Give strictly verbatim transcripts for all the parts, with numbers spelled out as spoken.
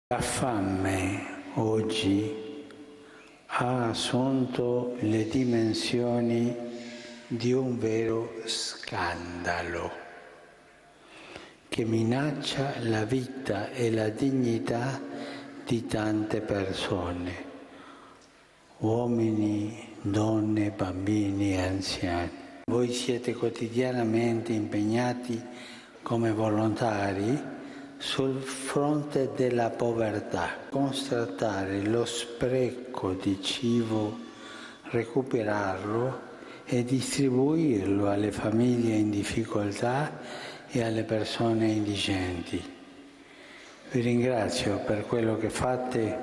La fame oggi ha assunto le dimensioni di un vero scandalo che minaccia la vita e la dignità di tante persone, uomini, donne, bambini e anziani. Voi siete quotidianamente impegnati come volontari sul fronte della povertà. Constatare lo spreco di cibo, recuperarlo e distribuirlo alle famiglie in difficoltà e alle persone indigenti. Vi ringrazio per quello che fate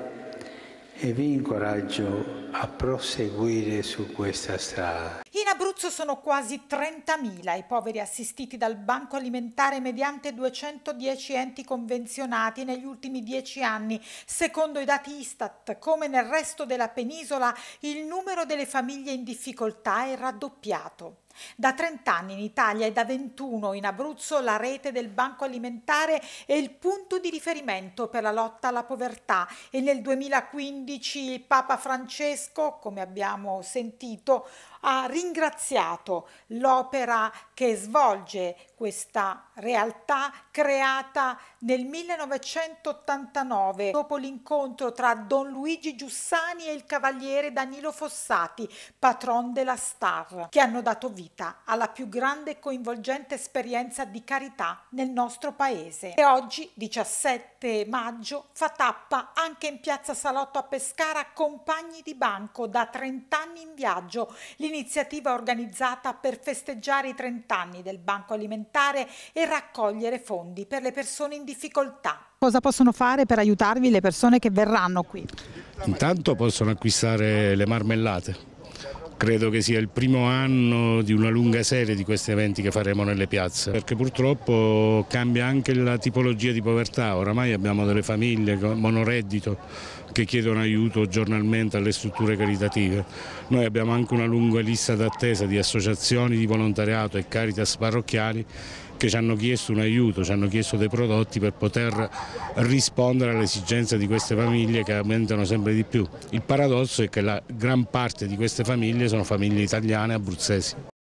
e vi incoraggio a proseguire su questa strada. In Abruzzo sono quasi trentamila i poveri assistiti dal Banco Alimentare mediante duecentodieci enti convenzionati negli ultimi dieci anni. Secondo i dati Istat, come nel resto della penisola, il numero delle famiglie in difficoltà è raddoppiato. Da trenta anni in Italia e da ventuno in Abruzzo la rete del Banco Alimentare è il punto di riferimento per la lotta alla povertà e nel duemilaquindici il Papa Francesco, come abbiamo sentito, ha ringraziato l'opera che svolge questa realtà creata nel millenovecentottantanove dopo l'incontro tra Don Luigi Giussani e il cavaliere Danilo Fossati, patron della Star, che hanno dato vita alla più grande e coinvolgente esperienza di carità nel nostro paese. E oggi, diciassette maggio, fa tappa anche in piazza Salotto a Pescara Compagni di Banco, da trenta anni in viaggio, l'iniziativa organizzata per festeggiare i trenta anni del Banco Alimentare e raccogliere fondi per le persone in difficoltà. Cosa possono fare per aiutarvi le persone che verranno qui? Intanto possono acquistare le marmellate. Credo che sia il primo anno di una lunga serie di questi eventi che faremo nelle piazze, perché purtroppo cambia anche la tipologia di povertà. Oramai abbiamo delle famiglie monoreddito che chiedono aiuto giornalmente alle strutture caritative. Noi abbiamo anche una lunga lista d'attesa di associazioni di volontariato e Caritas parrocchiali che ci hanno chiesto un aiuto, ci hanno chiesto dei prodotti per poter rispondere alle esigenze di queste famiglie che aumentano sempre di più. Il paradosso è che la gran parte di queste famiglie sono famiglie italiane e abruzzesi.